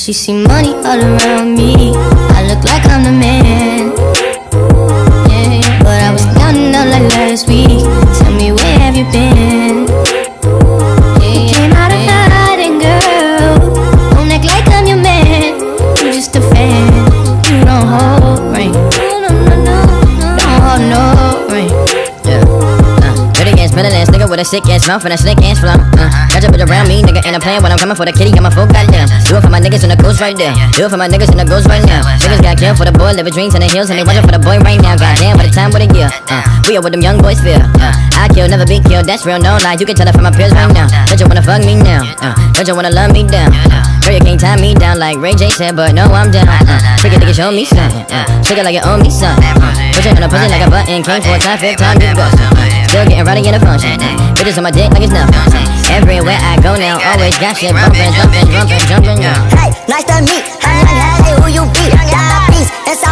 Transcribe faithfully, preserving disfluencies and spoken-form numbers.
She see money all around me. I look like I'm the man. Yeah, but I was counting up like last week. Tell me, where have you been? Yeah, came out of hiding, girl. Don't act like I'm your man. I'm just a fan. You don't hold ring. No, no, no, no. Don't hold no ring. Yeah. Uh, dirty ass, better ass nigga with a sick ass mouth and a slick ass flow. Uh, got your bitch around me, nigga, and I'm playing when I'm coming for the kitty. Got my full goddamn. Do it for my niggas in the ghost right there. Do it for my niggas in the ghost right now. Niggas got killed for the boy, living dreams in the hills, and they watching for the boy right now. Goddamn, what a time, what a year. Uh, we are what them young boys feel. Uh, I kill, never be killed. That's real, no lie. You can tell it from my peers right now. Don't you wanna fuck me now? Uh, don't you wanna love me down? Uh, girl, you can't tie me down like Ray J said, but no, I'm down. Uh, take it, nigga, show me something. Uh, take it like you owe me something. Uh, put it on a pussy like a button. Came for a time, fifth time you bust. Uh, still getting rowdy in the function. Uh, bitches on my dick like it's nothing. Uh, everywhere I go now, always got shit bumping, jumping, jumping, jumping. Yeah. Hey, nice to meet. Hey, hey, who you be? Got my piece.